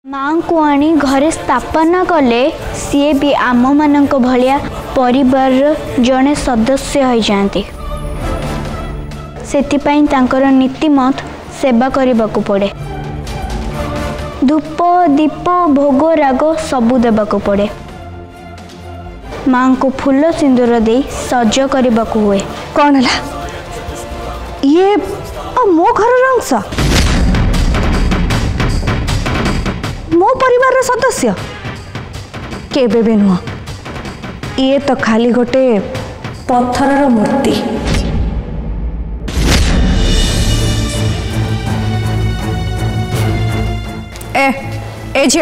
माँ को आनी घरे स्थापना कले सी भी आम मानक भलिया परिवार जड़े सदस्य हो जाती सेतिपाई तांकर नीतिमत सेवा करने को पड़े। धूप दीप भोग राग सबू देवाक पड़े। माँ को फूल सिंदूर दे सज करने को हुए। कौन है ये मो घर अंश मो परिवार सदस्य केबे भी नुह ये तो खाली गोटे पत्थर मूर्ति। ए झियो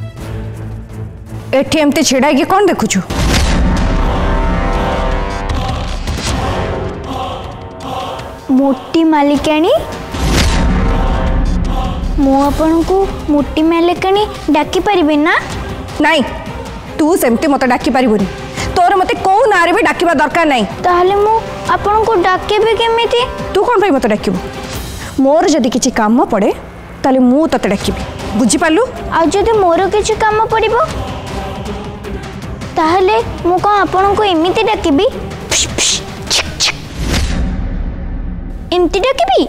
एठी एमती छिड़ा कि कौन देखुछु? मोटी मालिकाणी मु आपन को मोटी मालिकाणी डाकी परिबे ना? नहीं तू सेमती मत डाकी परिबोनी। तोर मते को नारे भी डाकिबा दरकार नहीं। ताहले मु आपन को डाकेबे केमिति? तू कोन पई मत डाकिबो? मोर जदी किछि काम पड़े ताले मु तते डाकिबी। बुझी पालु? आ जदी मोर किछि काम पड़िबो ताहले मु को आपन को एमिति डाकिबी? एमिति डाकिबी?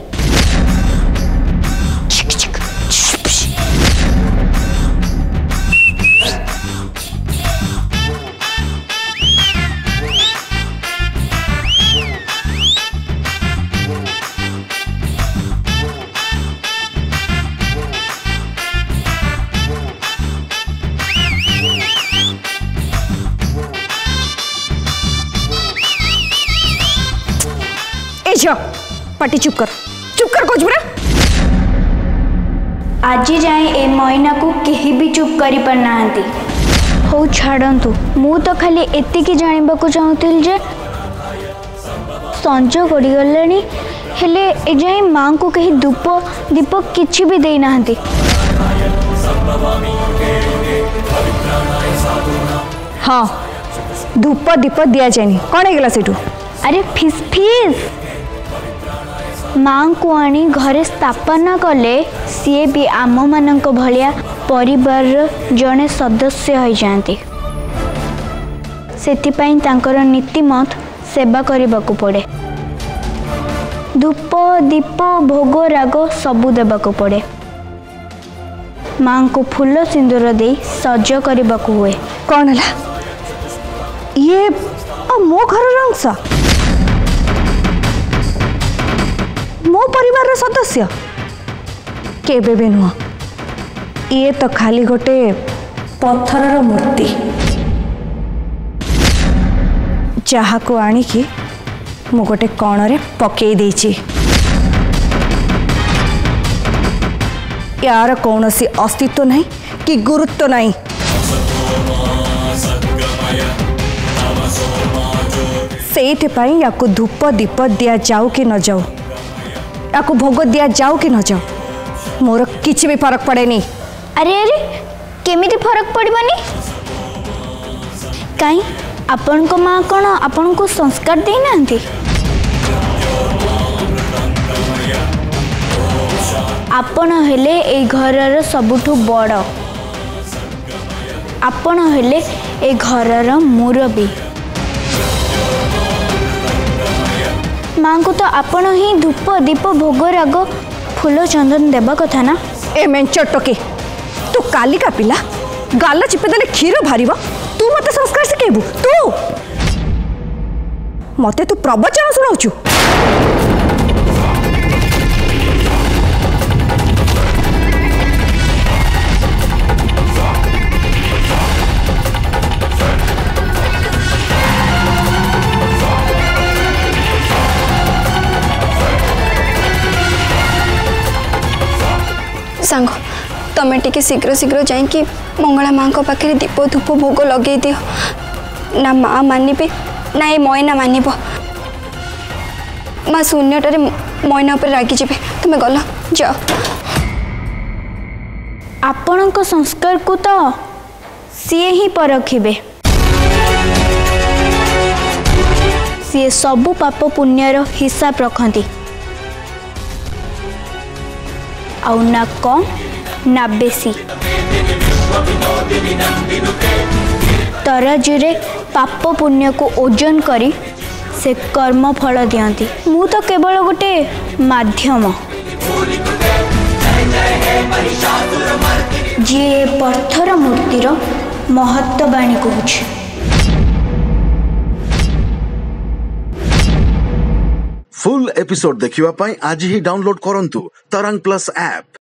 पाटी चुप कर कोजबरा। आज जाए ए मैना को केही भी चुप करि पर नांती। हो छाड़ंतु मु तो खाली एतिकी जानिबा को चाहूतिल जे संज गड़ी गलेनी हेले ए जाए मां को कहीं धूप दीप किछि भी देई नांती। हाँ धूप दीप दिया जानी कौन है गला सेठू? अरे फिस फिस माँ को आनी घरे स्थापना कले सी भी आम मानक भलिया परिवार जड़े सदस्य हो जाती सेतिपाई तांकर नीतिमत सेवा करने को पड़े। धूप दीप भोग राग सबू देवाक पड़े। माँ को फूल सिंदूर दे सज करने को हुए। कौन है ये मो घर अंश मो परिवार सदस्य केबे भी नुह ये तो खाली गोटे पत्थर मूर्ति जहा को आनिकी मु गोटे कणरे पकई देछि। यार कौन सी अस्तित्व नहीं कि गुरुत्व नहीं। सेइथिपाई याकु धूप दीप दिया जाऊ कि न जाऊ याकु भोग दिया जाऊ कि न जाऊ मोर किछि भी फरक पड़े नहीं। अरे अरे केमिति फरक पड़बनी? काई आपन को माँ कौन आपन को संस्कार दे नांती? आपन हेले ए घरर सबुठु बड़। आपन हेले ए घरर मुरबी। माँ को तो आपण ही धूप दीप भोग राग फूल चंदन देवा कथा ना। ए मेंचर टके तू कालिका पिला गाला चिपेदेले क्षीर भारी तू मते संस्कार शिखेबू? तू मते तू प्रवचन सुनाउछु? सांग तमें टिके शीघ्र शीघ्र जाइए मंगला माँ को पाखे दीप धूप भोग लगे दियो ना माँ मानिबे ना ये मैना मानिब। माँ शून्यटारे मैना पर रागी जाए तुम्हें गल जाओ। आपण को संस्कार को तो सी ही परखिबे। सी सबु पाप पुण्यर हिसाब रखती आउ ना कम ना बेसी। तराजू रे पाप पुण्य को ओजन करी से कर्म फल दियंती। मु तो केवल गोटे माध्यम जी पत्थर मूर्तिर महत्ववाणी कहूँ। फुल एपिसोड देखिवा पाई आज ही डाउनलोड करंतु तरंग प्लस ऐप।